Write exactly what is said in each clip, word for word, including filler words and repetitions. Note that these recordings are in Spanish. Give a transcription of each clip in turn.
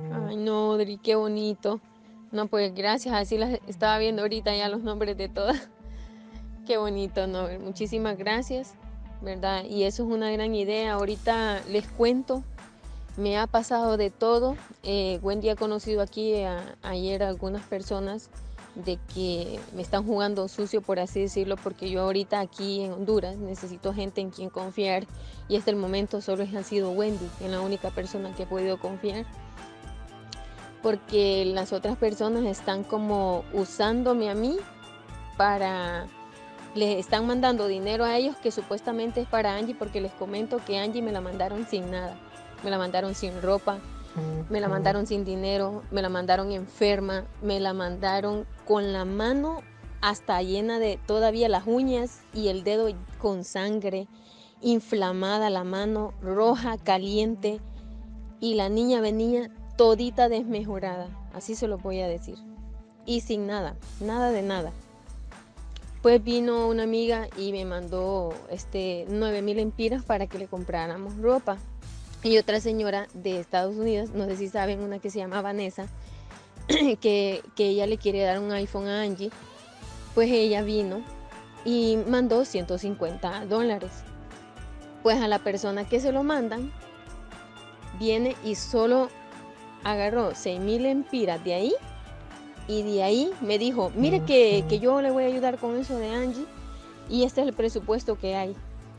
Ay, no, Odri, qué bonito. No, pues gracias, así las estaba viendo ahorita ya los nombres de todas. Qué bonito, no, muchísimas gracias, ¿verdad? Y eso es una gran idea. Ahorita les cuento, me ha pasado de todo. Eh, Wendy ha conocido aquí a, ayer a algunas personas de que me están jugando sucio, por así decirlo, porque yo ahorita aquí en Honduras necesito gente en quien confiar y hasta el momento solo ha sido Wendy, en la única persona que he podido confiar, porque las otras personas están como usándome a mí para... Les están mandando dinero a ellos que supuestamente es para Angie, porque les comento que Angie me la mandaron sin nada. Me la mandaron sin ropa, me la mandaron sin dinero, me la mandaron enferma, me la mandaron con la mano hasta llena de todavía las uñas y el dedo con sangre, inflamada la mano, roja, caliente, y la niña venía todita desmejorada, así se lo voy a decir, y sin nada, nada de nada. Pues vino una amiga y me mandó este nueve mil empiras para que le compráramos ropa. Y otra señora de Estados Unidos, no sé si saben, una que se llama Vanessa, que, que ella le quiere dar un iPhone a Angie, pues ella vino y mandó ciento cincuenta dólares. Pues a la persona que se lo mandan, viene y solo agarró seis mil empiras de ahí. Y de ahí me dijo, mire que, que yo le voy a ayudar con eso de Angie y este es el presupuesto que hay.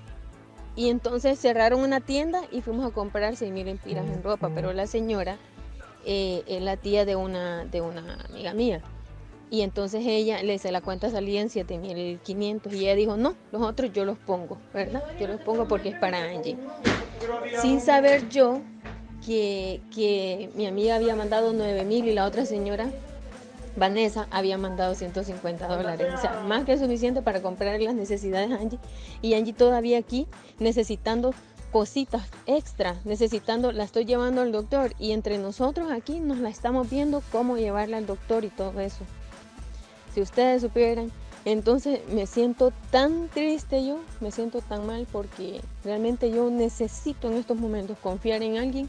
Y entonces cerraron una tienda y fuimos a comprar seis mil empiras en ropa, pero la señora eh, es la tía de una, de una amiga mía. Y entonces ella, le hice la cuenta, salía en siete mil quinientos y ella dijo, no, los otros yo los pongo, ¿verdad? Yo los pongo porque es para Angie. Sin saber yo que, que mi amiga había mandado nueve mil y la otra señora, Vanessa, había mandado ciento cincuenta dólares, o sea, más que suficiente para comprar las necesidades de Angie, y Angie todavía aquí necesitando cositas extra, necesitando, la estoy llevando al doctor, y entre nosotros aquí nos la estamos viendo cómo llevarla al doctor y todo eso. Si ustedes supieran, entonces me siento tan triste yo, me siento tan mal, porque realmente yo necesito en estos momentos confiar en alguien,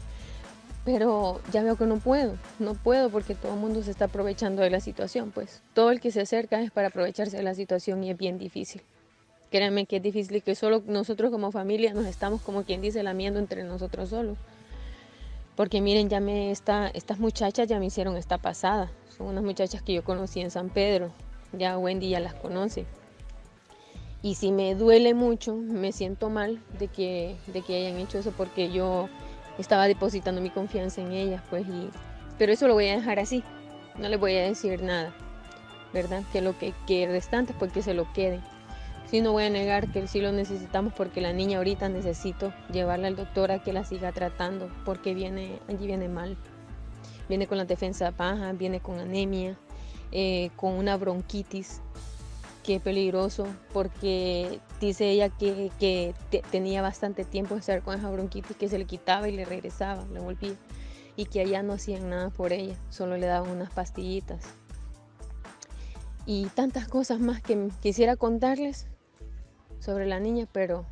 pero ya veo que no puedo, no puedo porque todo el mundo se está aprovechando de la situación, pues todo el que se acerca es para aprovecharse de la situación y es bien difícil. Créanme que es difícil y que solo nosotros como familia nos estamos, como quien dice, lamiendo entre nosotros solos. Porque miren, ya me está, estas muchachas ya me hicieron esta pasada. Son unas muchachas que yo conocí en San Pedro, ya Wendy ya las conoce. Y si me duele mucho, me siento mal de que, de que hayan hecho eso porque yo estaba depositando mi confianza en ellas, pues, y, pero eso lo voy a dejar así, no les voy a decir nada, ¿verdad? Que lo que, que restante, pues que se lo queden. Sí, no voy a negar que sí lo necesitamos porque la niña ahorita necesito llevarla al doctor a que la siga tratando porque viene, allí viene mal, viene con la defensa baja, viene con anemia, eh, con una bronquitis, que es peligroso porque dice ella que, que te, tenía bastante tiempo de estar con esa bronquitis, que se le quitaba y le regresaba, le volvía, y que allá no hacían nada por ella, solo le daban unas pastillitas. Y tantas cosas más que quisiera contarles sobre la niña, pero,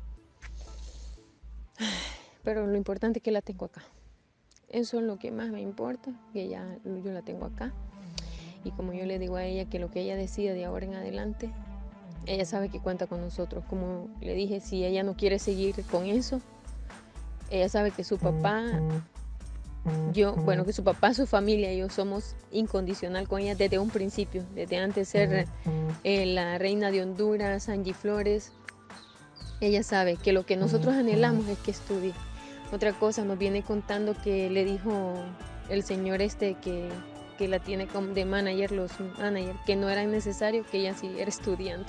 pero lo importante es que la tengo acá. Eso es lo que más me importa, que ya yo la tengo acá. Y como yo le digo a ella que lo que ella decida de ahora en adelante, ella sabe que cuenta con nosotros. Como le dije, si ella no quiere seguir con eso, ella sabe que su papá, yo, bueno, que su papá, su familia y yo somos incondicional con ella desde un principio, desde antes de ser eh, la reina de Honduras, Angie Flores. Ella sabe que lo que nosotros anhelamos es que estudie. Otra cosa, nos viene contando que le dijo el señor este que, que la tiene como de manager, los managers, que no era necesario que ella siguiera estudiando.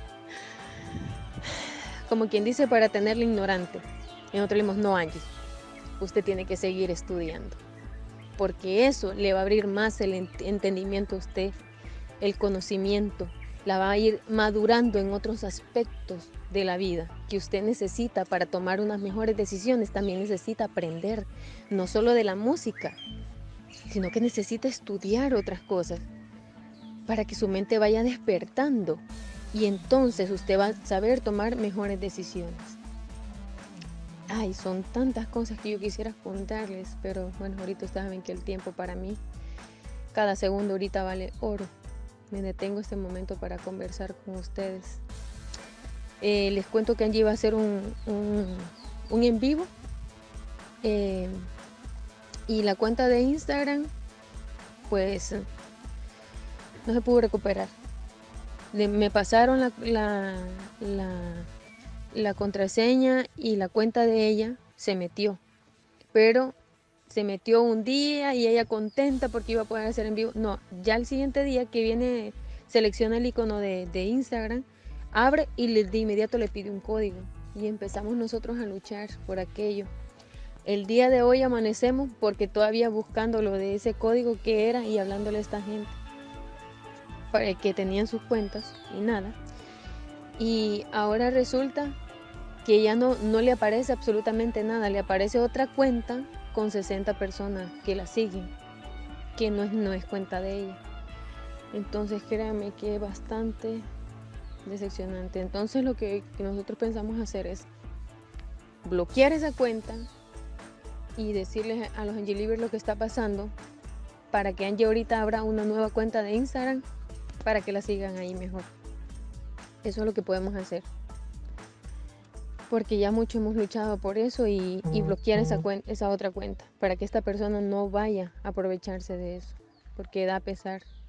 Como quien dice, para tenerla ignorante. Y nosotros le dijimos, no, Angie, usted tiene que seguir estudiando, porque eso le va a abrir más el ent entendimiento a usted, el conocimiento, la va a ir madurando en otros aspectos de la vida que usted necesita para tomar unas mejores decisiones. También necesita aprender, no solo de la música, sino que necesita estudiar otras cosas para que su mente vaya despertando y entonces usted va a saber tomar mejores decisiones. Ay, son tantas cosas que yo quisiera contarles, pero bueno, ahorita ustedes saben que el tiempo para mí, cada segundo ahorita vale oro. Me detengo este momento para conversar con ustedes. Eh, les cuento que Angie va a hacer un, un, un en vivo. Eh, y la cuenta de Instagram, pues, no se pudo recuperar. Le, me pasaron la, la, la, la contraseña y la cuenta de ella se metió. Pero se metió un día y ella contenta porque iba a poder hacer en vivo. No, ya el siguiente día que viene, selecciona el icono de, de Instagram, abre y le, de inmediato le pide un código. Y empezamos nosotros a luchar por aquello. El día de hoy amanecemos porque todavía buscando lo de ese código que era y hablándole a esta gente para que tenían sus cuentas y nada. Y ahora resulta que ya no, no le aparece absolutamente nada, le aparece otra cuenta con sesenta personas que la siguen, que no es, no es cuenta de ella. Entonces créanme que es bastante decepcionante. Entonces lo que, que nosotros pensamos hacer es bloquear esa cuenta y decirles a los Angie Livers lo que está pasando para que Angie ahorita abra una nueva cuenta de Instagram para que la sigan ahí mejor. Eso es lo que podemos hacer. Porque ya mucho hemos luchado por eso y, y bloquear esa, esa otra cuenta para que esta persona no vaya a aprovecharse de eso, porque da pesar.